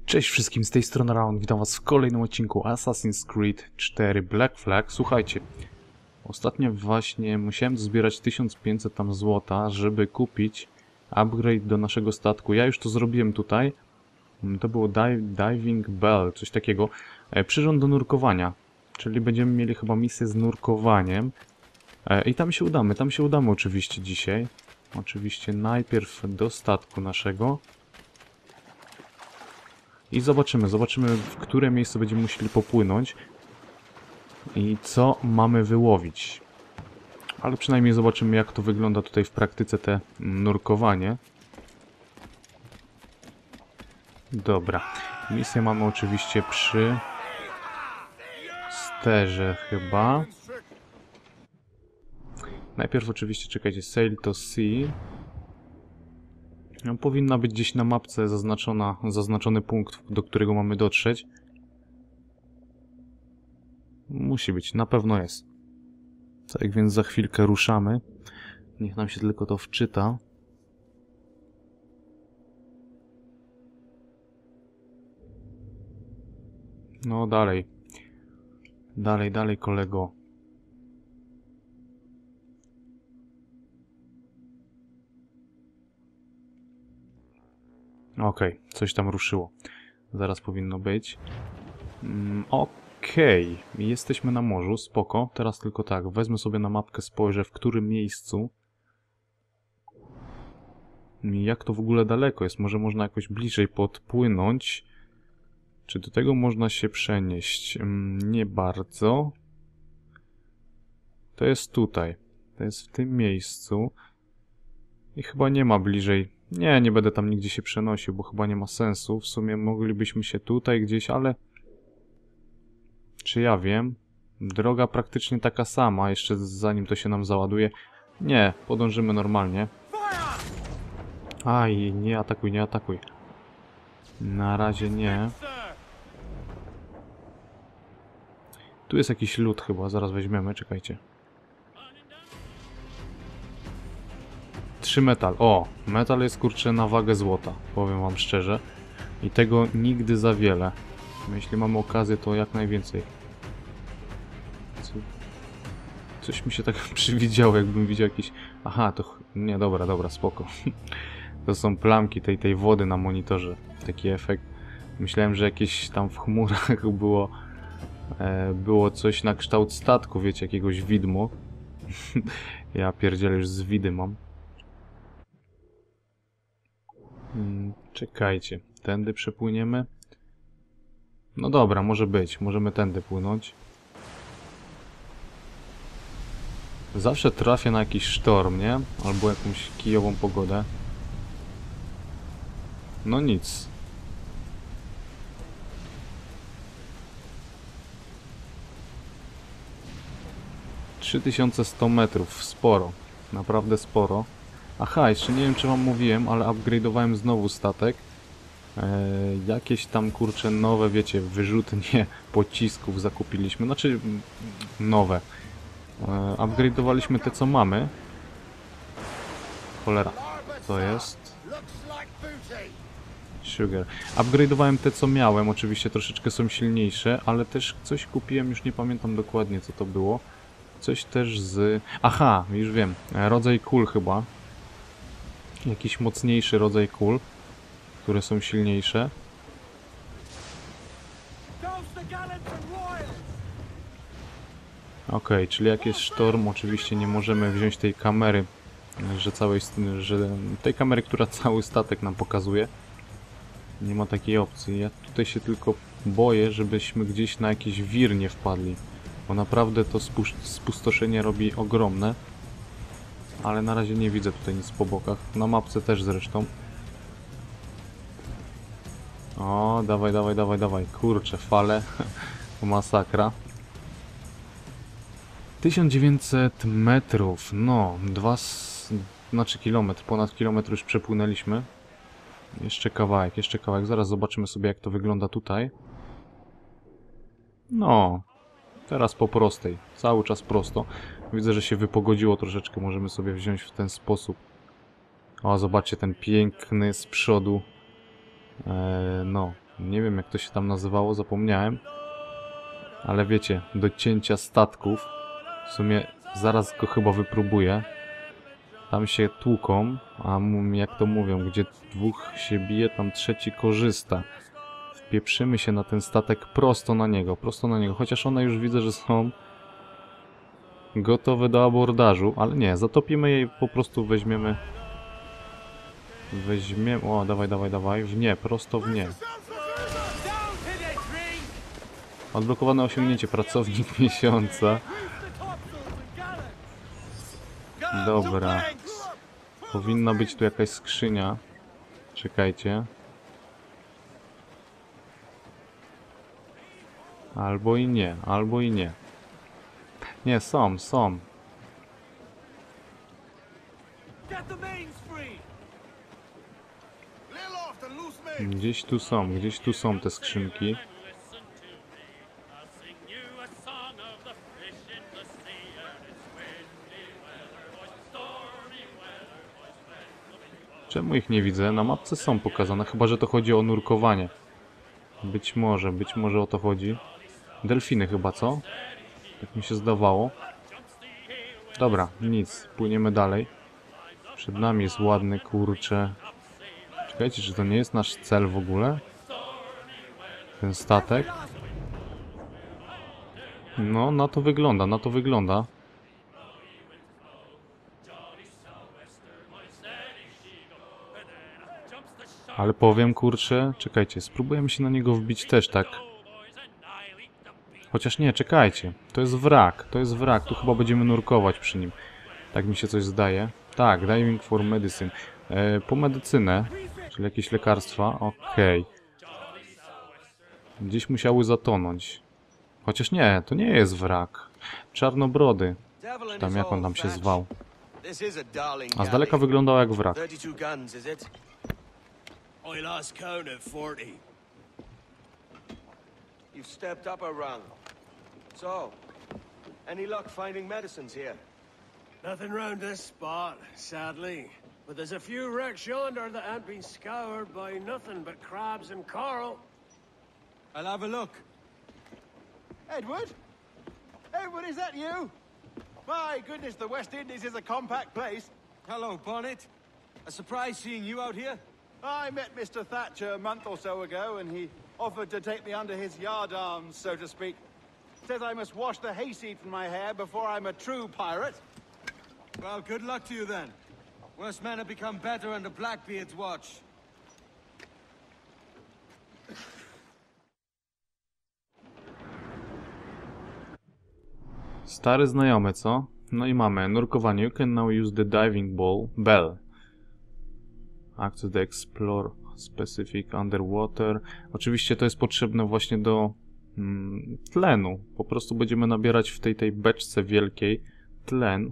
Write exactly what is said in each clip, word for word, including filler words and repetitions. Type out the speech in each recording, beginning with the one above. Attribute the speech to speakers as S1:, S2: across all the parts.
S1: Cześć wszystkim, z tej strony Raon, witam was w kolejnym odcinku Assassin's Creed cztery Black Flag. Słuchajcie, ostatnio właśnie musiałem zbierać tysiąc pięćset tam złota, żeby kupić upgrade do naszego statku. Ja już to zrobiłem tutaj. To było dive, Diving Bell, coś takiego. E, przyrząd do nurkowania, czyli będziemy mieli chyba misję z nurkowaniem. E, I tam się udamy, tam się udamy oczywiście dzisiaj. Oczywiście najpierw do statku naszego. I zobaczymy, zobaczymy, w które miejsce będziemy musieli popłynąć i co mamy wyłowić. Ale przynajmniej zobaczymy, jak to wygląda tutaj w praktyce, te nurkowanie. Dobra, misję mamy oczywiście przy sterze chyba. Najpierw oczywiście, czekajcie, sail to sea. No, powinna być gdzieś na mapce zaznaczona, zaznaczony punkt, do którego mamy dotrzeć. Musi być, na pewno jest. Tak więc za chwilkę ruszamy. Niech nam się tylko to wczyta. No dalej. Dalej, dalej, kolego. Okej, okay, coś tam ruszyło. Zaraz powinno być. Mm, Okej, okay. Jesteśmy na morzu, spoko. Teraz tylko tak, wezmę sobie na mapkę, spojrzę, w którym miejscu. Jak to w ogóle daleko jest? Może można jakoś bliżej podpłynąć? Czy do tego można się przenieść? Mm, nie bardzo. To jest tutaj. To jest w tym miejscu. I chyba nie ma bliżej. Nie, nie będę tam nigdzie się przenosił, bo chyba nie ma sensu. W sumie moglibyśmy się tutaj gdzieś, ale... Czy ja wiem? Droga praktycznie taka sama, jeszcze zanim to się nam załaduje. Nie, podążymy normalnie. Aj, nie atakuj, nie atakuj. Na razie nie. Tu jest jakiś lód chyba, zaraz weźmiemy, czekajcie. Trzy metal. O, metal jest kurczę na wagę złota, powiem wam szczerze. I tego nigdy za wiele. Jeśli mamy okazję, to jak najwięcej. Co? Coś mi się tak przywidziało, jakbym widział jakiś... Aha, to... Nie, dobra, dobra, spoko. To są plamki tej, tej wody na monitorze. Taki efekt. Myślałem, że jakieś tam w chmurach było... E, było coś na kształt statku, wiecie, jakiegoś widmo. Ja pierdzielę, już z widy mam. Hmm, czekajcie. Tędy przepłyniemy. No dobra, może być. Możemy tędy płynąć. Zawsze trafię na jakiś sztorm, nie? Albo jakąś kijową pogodę. No nic. trzy tysiące sto metrów. Sporo. Naprawdę sporo. Aha, jeszcze nie wiem, czy wam mówiłem, ale upgrade'owałem znowu statek. Eee, jakieś tam, kurcze, nowe, wiecie, wyrzutnie pocisków zakupiliśmy. Znaczy, nowe. Eee, upgrade'owaliśmy te, co mamy. Cholera. To jest... Sugar. Upgrade'owałem te, co miałem. Oczywiście troszeczkę są silniejsze, ale też coś kupiłem, już nie pamiętam dokładnie, co to było. Coś też z... Aha, już wiem. Rodzaj kul chyba. Jakiś mocniejszy rodzaj kul, które są silniejsze. Ok, czyli jak jest sztorm, oczywiście nie możemy wziąć tej kamery, że całej, że tej kamery, która cały statek nam pokazuje. Nie ma takiej opcji. Ja tutaj się tylko boję, żebyśmy gdzieś na jakiś wir nie wpadli, bo naprawdę to spustoszenie robi ogromne. Ale na razie nie widzę tutaj nic po bokach. Na mapce też zresztą. O, dawaj, dawaj, dawaj, dawaj. Kurczę, fale. Masakra. tysiąc dziewięćset metrów. No, dwa... Znaczy kilometr. Ponad kilometr już przepłynęliśmy. Jeszcze kawałek, jeszcze kawałek. Zaraz zobaczymy sobie, jak to wygląda tutaj. No. Teraz po prostej. Cały czas prosto. Widzę, że się wypogodziło troszeczkę. Możemy sobie wziąć w ten sposób. O, zobaczcie, ten piękny z przodu e, no, nie wiem jak to się tam nazywało, zapomniałem. Ale wiecie, do cięcia statków. W sumie zaraz go chyba wypróbuję. Tam się tłuką, a jak to mówią, gdzie dwóch się bije, tam trzeci korzysta. Wpieprzymy się na ten statek prosto na niego, prosto na niego. Chociaż one już widzę, że są gotowe do abordażu, ale nie, zatopimy je i po prostu weźmiemy... Weźmiemy... O, dawaj, dawaj, dawaj. W nie, prosto w nie. Odblokowane osiągnięcie, pracownik miesiąca. Dobra. Powinna być tu jakaś skrzynia. Czekajcie. Albo i nie, albo i nie. Nie, są, są. Gdzieś tu są, gdzieś tu są te skrzynki. Czemu ich nie widzę? Na mapce są pokazane, chyba że to chodzi o nurkowanie. Być może, być może o to chodzi. Delfiny chyba, co? Tak mi się zdawało. Dobra, nic, płyniemy dalej. Przed nami jest ładny, kurcze. Czekajcie, czy to nie jest nasz cel w ogóle? Ten statek? No, na to wygląda, na to wygląda. Ale powiem, kurczę, czekajcie, spróbujemy się na niego wbić też tak. Chociaż nie, czekajcie, to jest wrak, to jest wrak, tu chyba będziemy nurkować przy nim. Tak mi się coś zdaje. Tak, diving for medicine. E, po medycynę, czyli jakieś lekarstwa, okej. Okay. Gdzieś musiały zatonąć. Chociaż nie, to nie jest wrak. Czarnobrody, czy tam jak on tam się zwał. A z daleka wyglądał jak wrak.
S2: I lost count at forty. You've stepped up a rung. So, any luck finding medicines here? Nothing round this spot, sadly. But there's a few wrecks yonder that ain't been scoured by nothing but crabs and coral. I'll have a look.
S3: Edward? Edward, is that you? My goodness, the West Indies is a compact place.
S2: Hello, Bonnet. A surprise seeing you out here?
S3: I met Mister Thatcher a month or so ago, and he offered to take me under his yardarms, so to speak. Says I must wash the hayseed from my hair before I'm a true pirate.
S2: Well, good luck to you then. Worst men have become better under Blackbeard's watch.
S1: Stary znajomy, co? No i mamy nurkowanie. You can now use the diving ball bell. Access the explore specific underwater. Oczywiście to jest potrzebne właśnie do mm, tlenu. Po prostu będziemy nabierać w tej, tej beczce wielkiej tlen.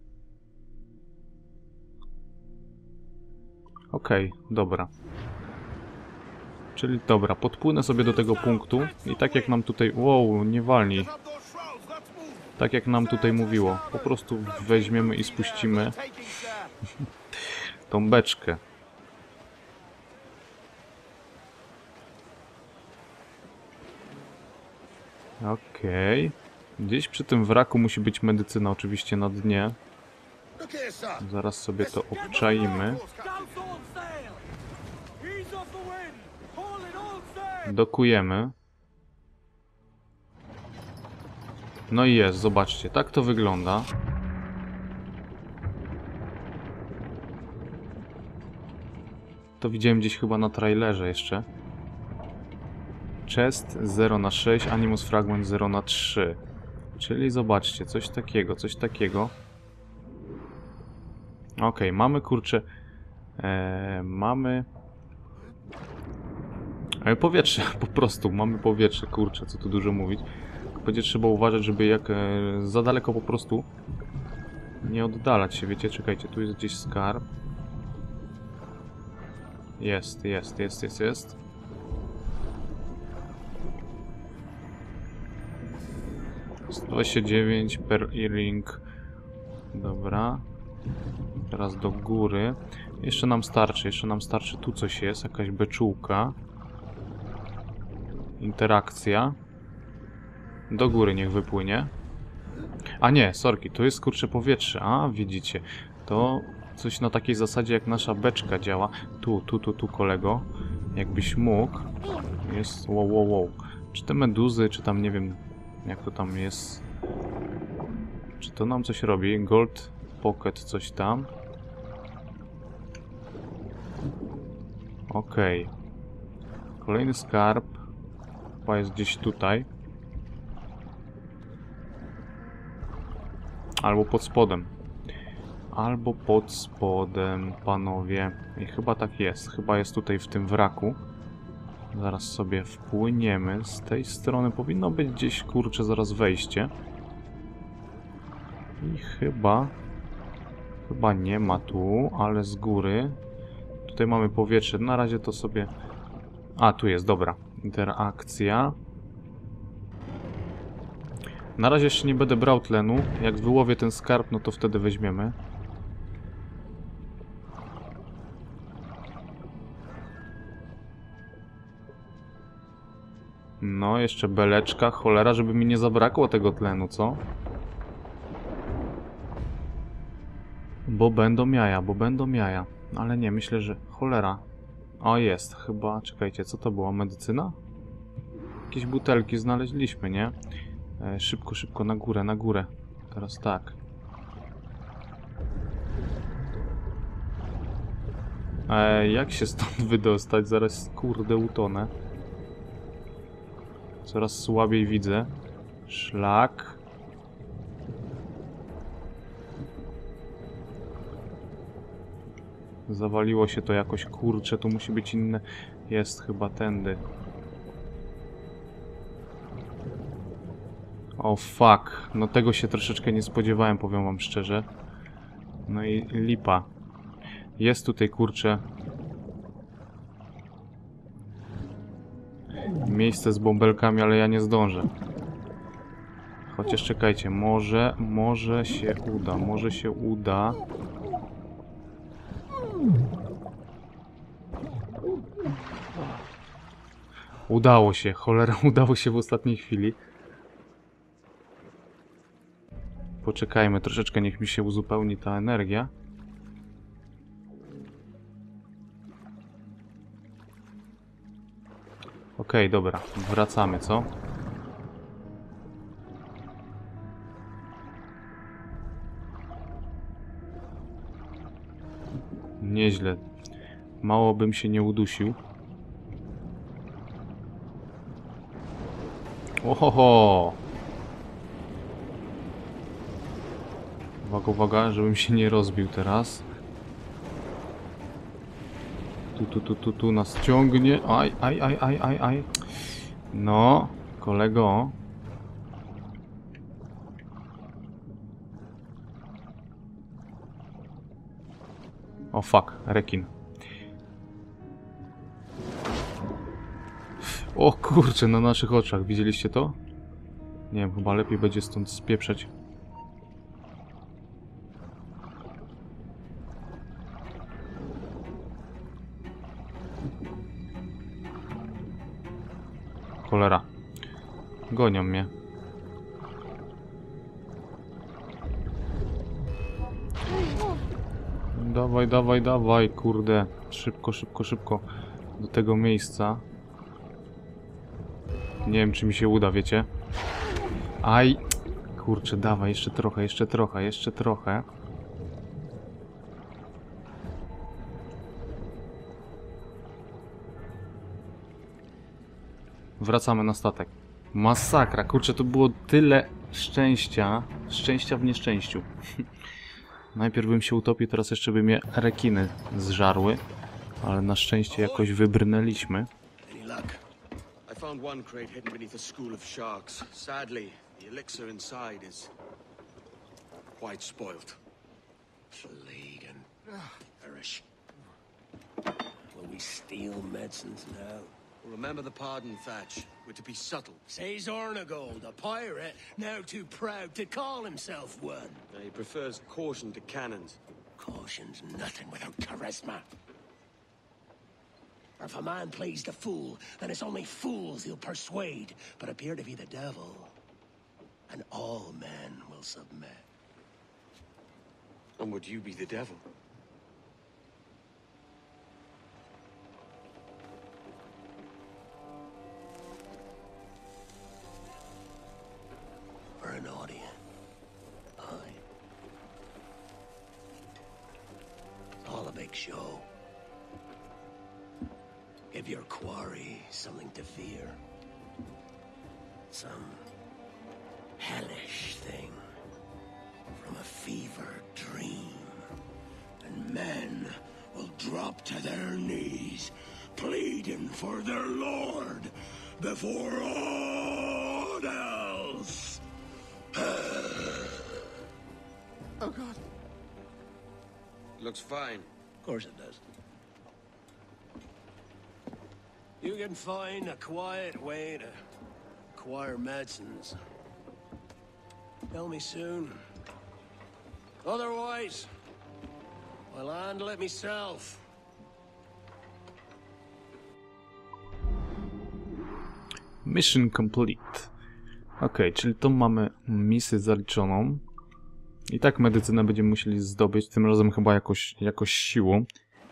S1: Okej, okay, dobra. Czyli dobra, podpłynę sobie do tego punktu i tak jak nam tutaj... Wow, nie walnij. Tak jak nam tutaj mówiło. Po prostu weźmiemy i spuścimy tą beczkę. Okej. Okay. Gdzieś przy tym wraku musi być medycyna oczywiście na dnie. Zaraz sobie to obczaimy. Dokujemy. No i jest, zobaczcie, tak to wygląda. To widziałem gdzieś chyba na trailerze jeszcze. Chest zero na sześć, Animus Fragment zero na trzy. Czyli zobaczcie, coś takiego, coś takiego. Okej, okay, mamy kurczę... E, mamy... E, powietrze, po prostu, mamy powietrze, kurczę, co tu dużo mówić. Będzie trzeba uważać, żeby jak e, za daleko po prostu nie oddalać się, wiecie, czekajcie, tu jest gdzieś skarb. Jest, jest, jest, jest, jest. sto dwadzieścia dziewięć per earring. Dobra. Teraz do góry. Jeszcze nam starczy, jeszcze nam starczy. Tu coś jest, jakaś beczułka. Interakcja. Do góry niech wypłynie. A nie, sorki, to jest kurcze powietrze. A, widzicie. To coś na takiej zasadzie jak nasza beczka działa. Tu, tu, tu, tu, kolego. Jakbyś mógł. Jest, wow, wow, wow. Czy te meduzy, czy tam, nie wiem, jak to tam jest. Czy to nam coś robi? Gold Pocket, coś tam. Okej. Okay. Kolejny skarb. Chyba jest gdzieś tutaj. Albo pod spodem. Albo pod spodem, panowie. I chyba tak jest. Chyba jest tutaj w tym wraku. Zaraz sobie wpłyniemy. Z tej strony powinno być gdzieś, kurczę, zaraz wejście. I chyba... Chyba nie ma tu, ale z góry. Tutaj mamy powietrze. Na razie to sobie... A, tu jest, dobra. Interakcja. Na razie jeszcze nie będę brał tlenu. Jak wyłowię ten skarb, no to wtedy weźmiemy. No, jeszcze beleczka. Cholera, żeby mi nie zabrakło tego tlenu, co? Bo będą jaja, bo będą jaja. Ale nie, myślę, że... Cholera. O, jest. Chyba... Czekajcie, co to była? Medycyna? Jakieś butelki znaleźliśmy, nie? E, szybko, szybko, na górę, na górę. Teraz tak. E, jak się stąd wydostać? Zaraz, kurde, utonę. Coraz słabiej widzę. Szlak. Zawaliło się to jakoś, kurczę, tu musi być inne. Jest chyba tędy. O fuck, no tego się troszeczkę nie spodziewałem, powiem wam szczerze. No i lipa. Jest tutaj, kurczę, miejsce z bąbelkami, ale ja nie zdążę. Chociaż czekajcie, może, może się uda, może się uda. Udało się, cholera, udało się w ostatniej chwili. Poczekajmy troszeczkę, niech mi się uzupełni ta energia. Okej, dobra, wracamy, co? Nieźle. Mało bym się nie udusił. Ohoho! Uwaga, uwaga, żebym się nie rozbił teraz. Tu, tu, tu, tu, tu nas ciągnie. Aj, aj, aj, aj, aj, aj. No, kolego. O fuck, rekin. O kurczę, na naszych oczach. Widzieliście to? Nie wiem, chyba lepiej będzie stąd spieprzeć. Cholera. Gonią mnie. Dawaj, dawaj, dawaj, kurde. Szybko, szybko, szybko. Do tego miejsca. Nie wiem, czy mi się uda, wiecie? Aj! Kurczę, dawaj, jeszcze trochę, jeszcze trochę, jeszcze trochę. Wracamy na statek. Masakra, kurczę, to było tyle szczęścia. Szczęścia w nieszczęściu. Najpierw bym się utopił, teraz jeszcze by mnie rekiny zżarły. Ale na szczęście jakoś wybrnęliśmy.
S2: I found one crate hidden beneath a school of sharks. Sadly, the elixir inside is quite spoiled. Plague and perish. Will we steal medicines now? Remember the pardon, Thatch. We're to be subtle. Says Ornagold, a pirate, now too proud to call himself one. He prefers caution to cannons. Caution's nothing without charisma. If a man plays the fool, then it's only fools he'll persuade, but appear to be the devil. And all men will submit.
S4: And would you be the devil?
S2: For an audience. Aye. It's all a big show. Give your quarry something to fear. Some hellish thing from a fever dream. And men will drop to their knees, pleading for their lord before all else.
S3: Oh, God.
S4: Looks fine.
S2: Of course it does. You can find a quiet way to acquire medicines. Tell me soon. Otherwise, I'll handle it myself.
S1: Mission complete. Ok, czyli tu mamy misję zaliczoną. I tak medycynę będziemy musieli zdobyć, tym razem chyba jakoś, jakoś siłą.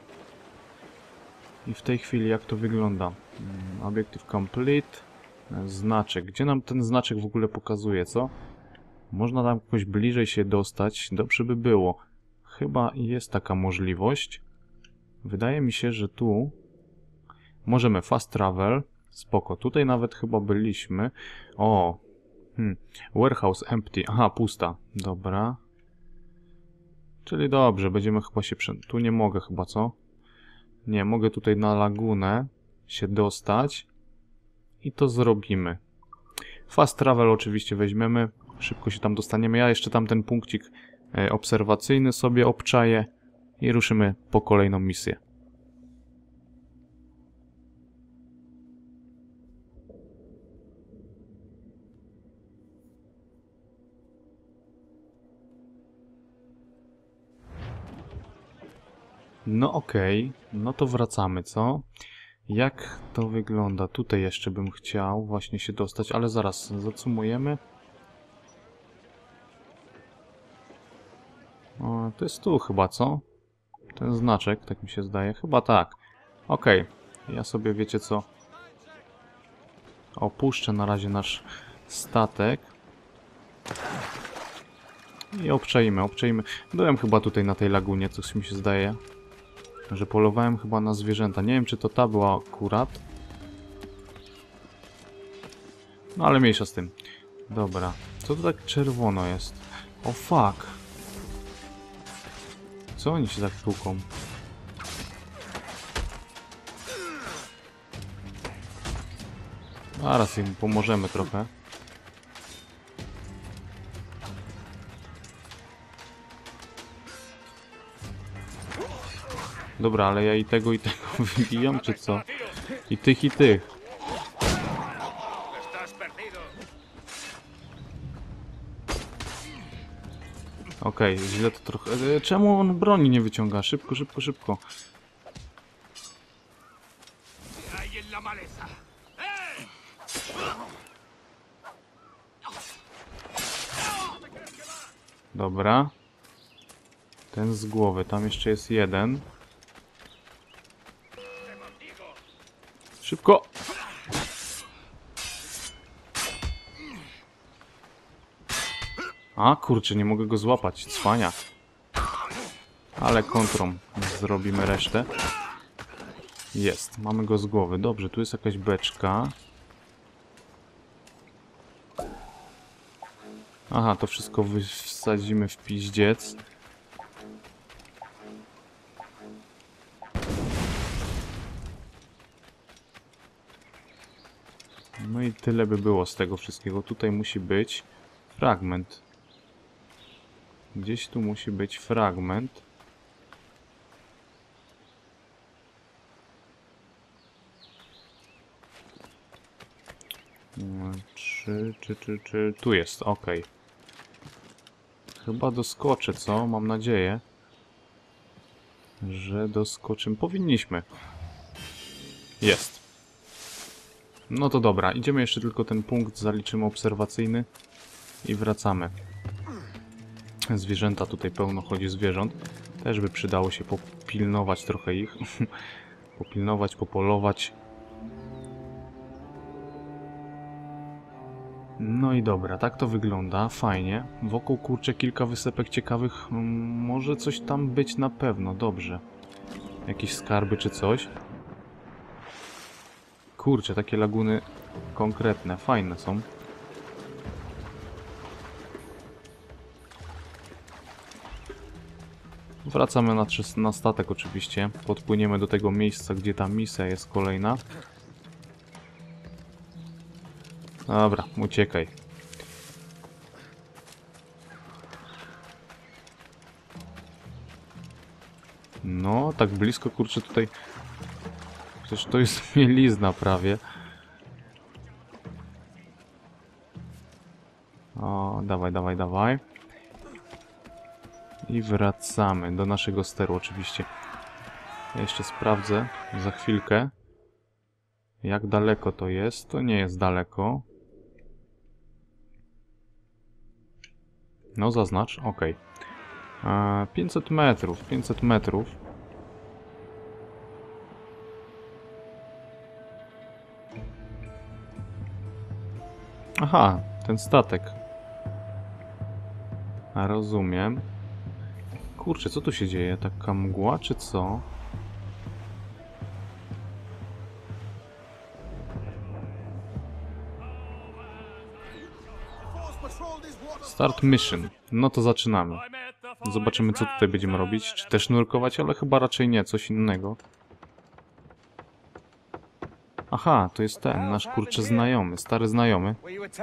S1: I w tej chwili jak to wygląda? Objective complete. Znaczek. Gdzie nam ten znaczek w ogóle pokazuje, co? Można tam jakoś bliżej się dostać. Dobrze by było. Chyba jest taka możliwość. Wydaje mi się, że tu możemy fast travel. Spoko. Tutaj nawet chyba byliśmy. O! Hmm. Warehouse empty. Aha, pusta. Dobra. Czyli dobrze, będziemy chyba się... Prze... Tu nie mogę chyba, co? Nie, mogę tutaj na lagunę się dostać. I to zrobimy. Fast travel oczywiście weźmiemy. Szybko się tam dostaniemy. Ja jeszcze tam ten punkcik e, obserwacyjny sobie obczaję. I ruszymy po kolejną misję. No okej, okay. No to wracamy, co? Jak to wygląda? Tutaj jeszcze bym chciał właśnie się dostać, ale zaraz zacumujemy. O, to jest tu chyba, co? Ten znaczek, tak mi się zdaje. Chyba tak. Okej, okay. Ja sobie, wiecie co? Opuszczę na razie nasz statek. I obczajmy, obczajmy. Byłem chyba tutaj na tej lagunie, coś mi się zdaje. Że polowałem chyba na zwierzęta. Nie wiem, czy to ta była akurat. No ale mniejsza z tym. Dobra. Co to tak czerwono jest? O fuck. Co oni się tak tłuką? Zaraz im pomożemy trochę. Dobra, ale ja i tego, i tego wybijam, czy co? I tych, i tych. Okej, okay, źle to trochę... Czemu on broni nie wyciąga? Szybko, szybko, szybko. Dobra. Ten z głowy, tam jeszcze jest jeden. Szybko! A, kurczę, nie mogę go złapać. Cwania. Ale kontrą zrobimy resztę. Jest, mamy go z głowy. Dobrze, tu jest jakaś beczka. Aha, to wszystko wsadzimy w piździec. No i tyle by było z tego wszystkiego. Tutaj musi być fragment. Gdzieś tu musi być fragment. Czy, czy, czy, czy... Tu jest, ok. Chyba doskoczę, co? Mam nadzieję. że doskoczymy. Powinniśmy. Jest. No to dobra, idziemy jeszcze tylko ten punkt, zaliczymy obserwacyjny i wracamy. Zwierzęta, tutaj pełno chodzi zwierząt. Też by przydało się popilnować trochę ich. Popilnować, popolować. No i dobra, tak to wygląda, fajnie. Wokół, kurczę, kilka wysepek ciekawych. Może coś tam być na pewno, dobrze. Jakieś skarby czy coś. Kurczę, takie laguny konkretne, fajne są. Wracamy na, na statek oczywiście. Podpłyniemy do tego miejsca, gdzie ta misja jest kolejna. Dobra, uciekaj. No, tak blisko, kurczę, tutaj... Przecież to jest mielizna prawie. O, dawaj, dawaj, dawaj. I wracamy do naszego steru oczywiście. Ja jeszcze sprawdzę za chwilkę, jak daleko to jest. To nie jest daleko. No zaznacz, ok. Eee, pięćset metrów, pięćset metrów. Aha, ten statek. A rozumiem. Kurczę, co tu się dzieje? Taka mgła, czy co? Start mission. No to zaczynamy. Zobaczymy, co tutaj będziemy robić. Czy też nurkować, ale chyba raczej nie, coś innego. Aha, to jest ten, nasz kurczę znajomy, stary znajomy.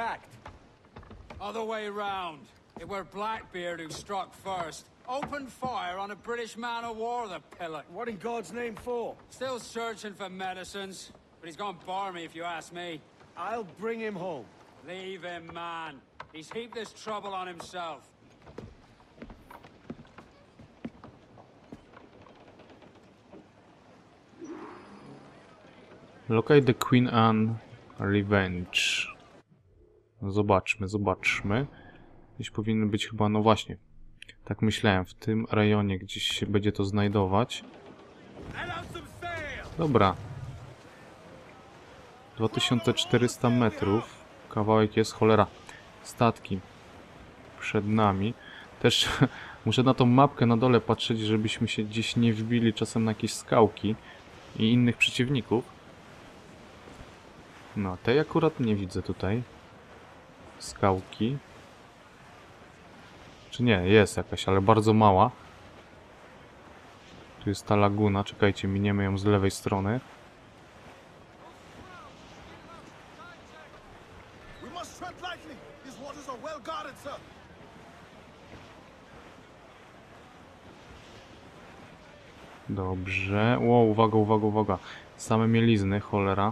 S5: Other way round. It were Blackbeard who struck first. Opened fire on a British man of war, the pillock.
S2: What in God's name for?
S5: Still searching for medicines, but he's gone barmy if you ask me.
S2: I'll bring him home.
S5: Leave him, man. He's heaped this trouble on himself.
S1: Locate the Queen Anne Revenge. Zobaczmy, zobaczmy. Gdzieś powinny być chyba, no właśnie. Tak myślałem, w tym rejonie gdzieś się będzie to znajdować. Dobra. dwa tysiące czterysta metrów. Kawałek jest, cholera. Statki przed nami. Też muszę na tą mapkę na dole patrzeć, żebyśmy się gdzieś nie wbili czasem na jakieś skałki i innych przeciwników. No, tej akurat nie widzę tutaj. Skałki. Czy nie? Jest jakaś, ale bardzo mała. Tu jest ta laguna. Czekajcie, miniemy ją z lewej strony. Dobrze. Ło, uwaga, uwaga, uwaga. Same mielizny, cholera.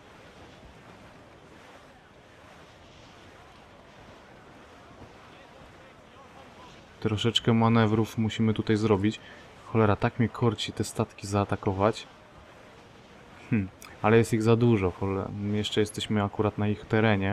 S1: Troszeczkę manewrów musimy tutaj zrobić. Cholera, tak mnie korci te statki zaatakować. Hm, ale jest ich za dużo. Cholera. Jeszcze jesteśmy akurat na ich terenie.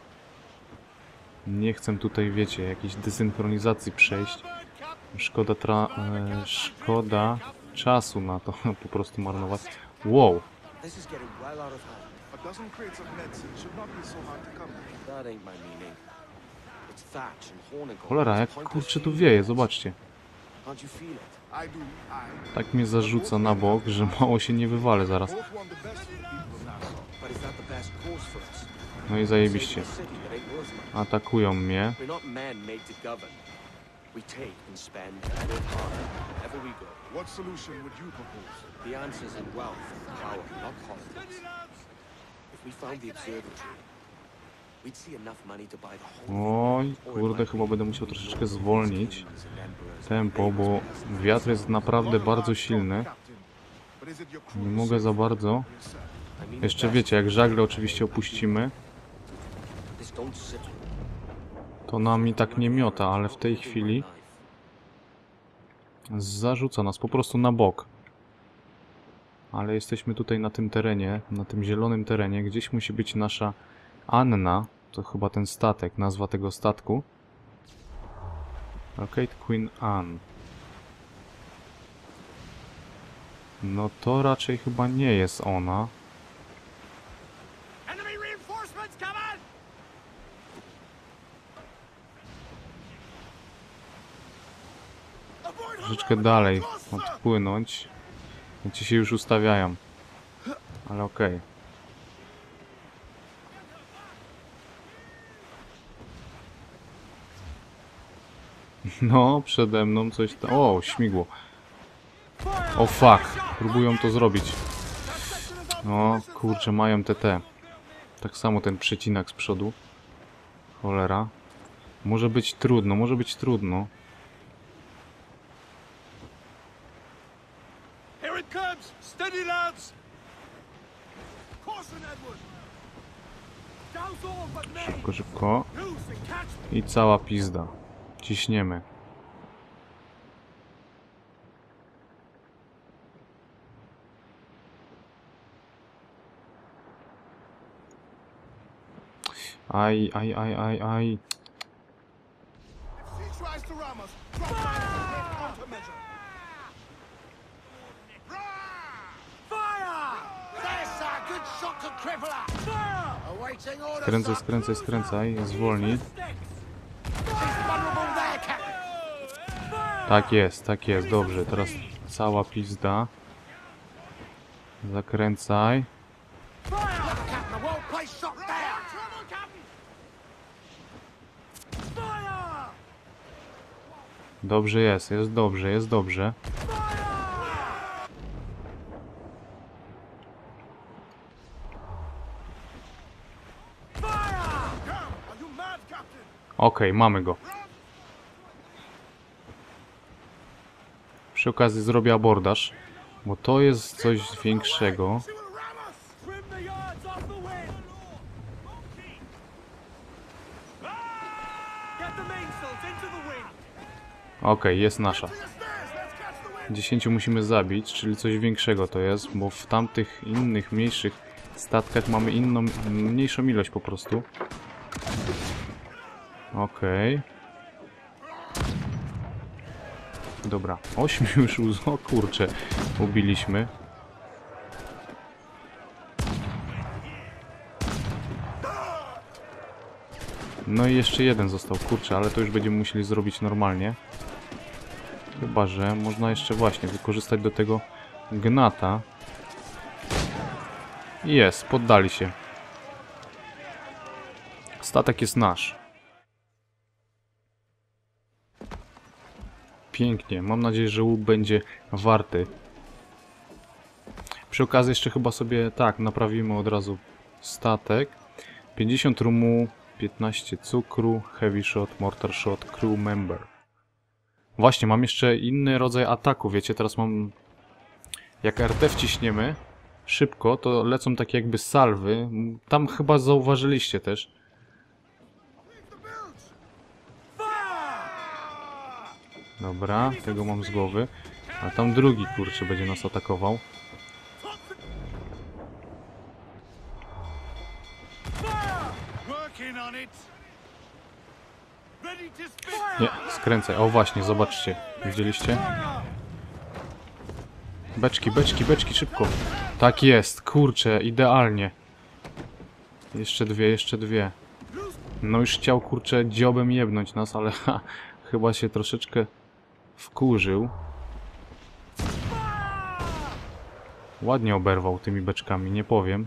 S1: Nie chcę tutaj, wiecie, jakiejś desynchronizacji przejść. Szkoda, tra e, szkoda czasu na to po prostu marnować. Wow!
S2: This is getting well out of hand.
S6: A dozen crates of medicine should not be so hard to come by.
S2: That ain't my meaning. It's Thatch and Hornigold.
S1: Cholera, jak kurczę tu wieje, zobaczcie.
S2: Can't you feel it?
S6: I do, I.
S1: Tak mnie zarzuca na bok, że mało się nie wywalę zaraz.
S6: Both want the best for the people of Nassau.
S2: But is that the best course for us?
S1: No i zajebiście.
S2: Saving a city that ain't worth much.
S1: Atakują mnie.
S2: We're not men made to govern. We take and spend and live hard wherever we go.
S6: What solution would you propose?
S2: The answer's in wealth and power, not politics. If we found the observatory, we'd see enough money to buy the whole
S1: Oj, kurde, chyba będę musiał troszeczkę zwolnić tempo, bo wiatr jest naprawdę bardzo silny.
S6: Captain, but is it your crew
S1: Nie mogę za bardzo. Jeszcze wiecie, jak żagle oczywiście opuścimy,
S2: This don't sit
S1: to nami tak nie miota, ale w tej chwili Zarzuca nas po prostu na bok. Ale jesteśmy tutaj na tym terenie, na tym zielonym terenie. Gdzieś musi być nasza Anna. To chyba ten statek, nazwa tego statku. Arcade Queen Anne. No to raczej chyba nie jest ona.
S2: Enemy reinforcements coming!
S1: Troszeczkę dalej odpłynąć. Ci się już ustawiają. Ale okej. No, przede mną coś tam. O, śmigło. O fuck, próbują to zrobić. No, kurczę, mają T T. Tak samo ten przecinak z przodu. Cholera. Może być trudno, może być trudno.
S2: Here it comes! Steady, lads! Caution, Edward! Down's all but me!
S1: Szybko, szybko.
S2: Loose and catch
S1: I cała pizda. Ciśniemy. Aj, aj, aj, aj, aj.
S6: If she tries to ram us, drop mines and great countermeasure.
S2: Fire! That's a good shot to cripple her! Fire! Awaiting orders.
S1: Skręcaj, skręcaj, skręcaj. Zwolnij. Tak jest, tak jest. Dobrze, teraz cała pizda. Zakręcaj. Dobrze jest, jest dobrze, jest dobrze. Okej, okay, mamy go. Przy okazji zrobię abordaż, bo to jest coś większego. Okej, okay, jest nasza. dziesięciu musimy zabić, czyli coś większego to jest, bo w tamtych innych, mniejszych statkach mamy inną, mniejszą ilość po prostu. Okej. Okay. Dobra, ośmiu już, o kurczę, ubiliśmy. No i jeszcze jeden został, kurczę, ale to już będziemy musieli zrobić normalnie. Chyba że można jeszcze właśnie wykorzystać do tego gnata. Jest, poddali się. Statek jest nasz. Pięknie, mam nadzieję, że łup będzie warty. Przy okazji jeszcze chyba sobie, tak, naprawimy od razu statek. pięćdziesiąt rumu, piętnaście cukru, heavy shot, mortar shot, crew member. Właśnie, mam jeszcze inny rodzaj ataku, wiecie, teraz mam... Jak R T wciśniemy szybko, to lecą takie jakby salwy. Tam chyba zauważyliście też. Dobra, tego mam z głowy. A tam drugi, kurczę, będzie nas atakował. Nie, skręcaj. O właśnie, zobaczcie. Widzieliście? Beczki, beczki, beczki, szybko. Tak jest, kurczę, idealnie. Jeszcze dwie, jeszcze dwie. No już chciał, kurczę, dziobem jebnąć nas, ale ha, chyba się troszeczkę wkurzył. Ładnie oberwał tymi beczkami, nie powiem.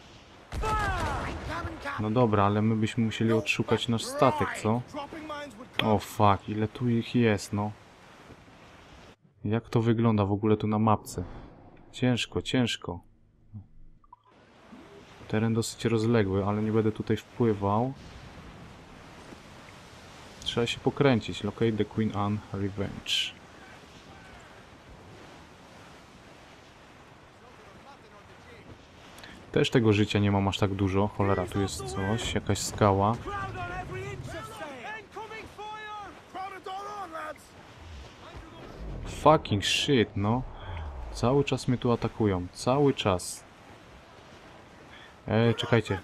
S1: No dobra, ale my byśmy musieli odszukać nasz statek, co? O fuck, ile tu ich jest, no. Jak to wygląda w ogóle tu na mapce? Ciężko, ciężko. Teren dosyć rozległy, ale nie będę tutaj wpływał. Trzeba się pokręcić. Locate the Queen Anne Revenge. Też tego życia nie mam aż tak dużo. Cholera, tu jest coś, jakaś skała. fucking shit, no. Cały czas mnie tu atakują. Cały czas. Ej, czekajcie.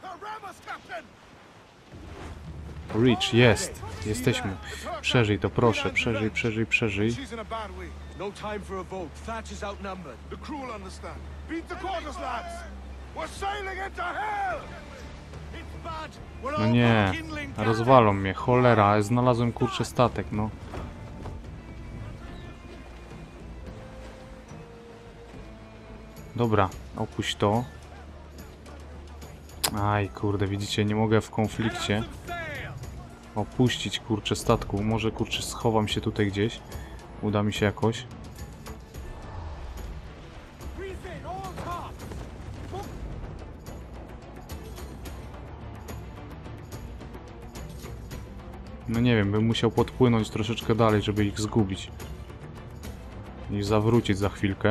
S1: Reach, jest. Jesteśmy. Przeżyj to, proszę. Przeżyj, przeżyj, przeżyj.
S6: She's in a bad way.
S2: No time for a vote. Thatch is outnumbered.
S6: The crew will understand. Beat the quarters, lads. We're sailing into hell.
S2: It's bad. We're
S1: No
S2: all
S1: nie.
S2: kindling
S1: Rozwalą mnie. Cholera. Znalazłem kurczę statek, no. Dobra. Opuść to. Aj, kurde, widzicie, nie mogę w konflikcie opuścić, kurczę, statku. Może, kurczę, schowam się tutaj gdzieś. Uda mi się jakoś. No nie wiem, bym musiał podpłynąć troszeczkę dalej, żeby ich zgubić. I zawrócić za chwilkę.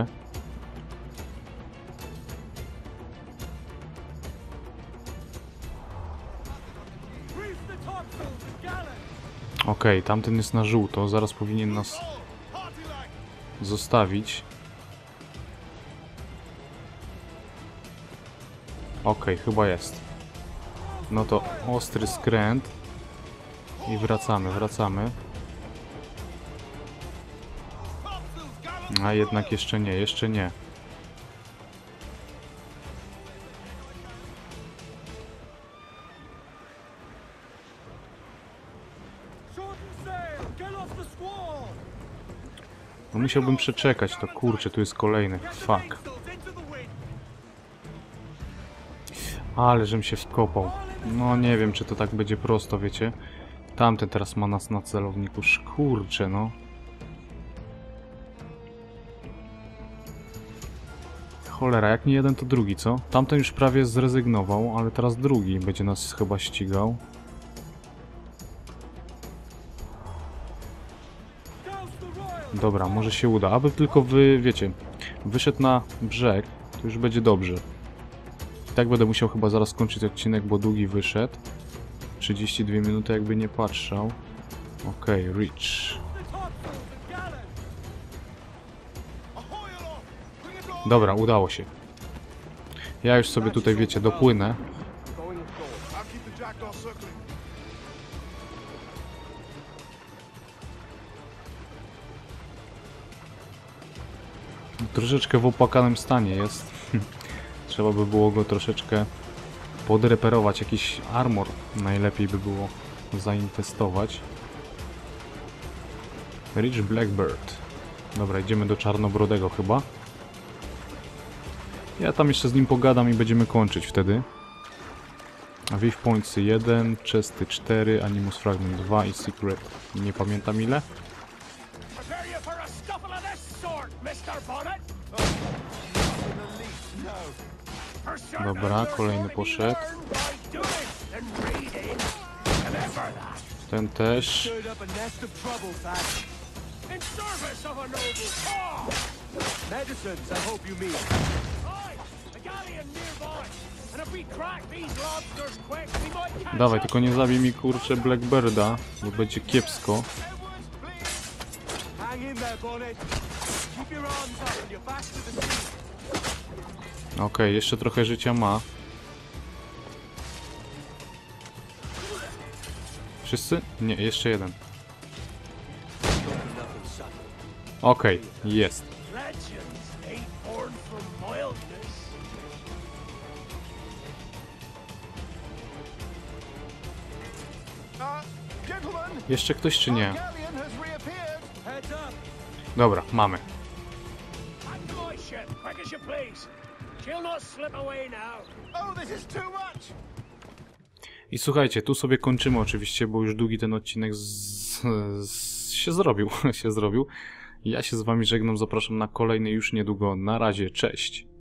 S1: Okej, okay, tamten jest na żółto, zaraz powinien nas zostawić. Okej, okay, chyba jest. No to ostry skręt. I wracamy, wracamy. A jednak jeszcze nie, jeszcze nie. No musiałbym przeczekać to, kurczę, tu jest kolejny. Fuck. Ale żem się wkopał. No nie wiem, czy to tak będzie prosto, wiecie. Tamten teraz ma nas na celowniku. Kurczę, no. Cholera, jak nie jeden, to drugi, co? Tamten już prawie zrezygnował, ale teraz drugi będzie nas chyba ścigał. Dobra, może się uda. Aby tylko wy, wiecie, wyszedł na brzeg, to już będzie dobrze. I tak będę musiał chyba zaraz skończyć odcinek, bo długi wyszedł. trzydzieści dwie minuty, jakby nie patrzał. Okej, okay, reach. Dobra, udało się. Ja już sobie tutaj, wiecie, dopłynę. Troszeczkę w opłakanym stanie jest. Trzeba by było go troszeczkę podreperować. Jakiś armor najlepiej by było zainwestować. Rich Blackbird. Dobra, idziemy do Czarnobrodego chyba. Ja tam jeszcze z nim pogadam i będziemy kończyć wtedy. Wave Points jeden, Chesty cztery, Animus Fragment dwa i Secret nie pamiętam ile. Dobra, kolejny poszedł. Ten też. Dawaj, tylko nie zabij mi, kurczę, Blackbirda, bo będzie kiepsko. Okej, okay, jeszcze trochę życia ma. Wszyscy? Nie, jeszcze jeden. Okej, okay, jest. Jeszcze ktoś czy nie? Dobra, mamy. I słuchajcie, tu sobie kończymy oczywiście, bo już długi ten odcinek z, z, się zrobił, się zrobił. Ja się z wami żegnam, zapraszam na kolejny już niedługo. Na razie, cześć.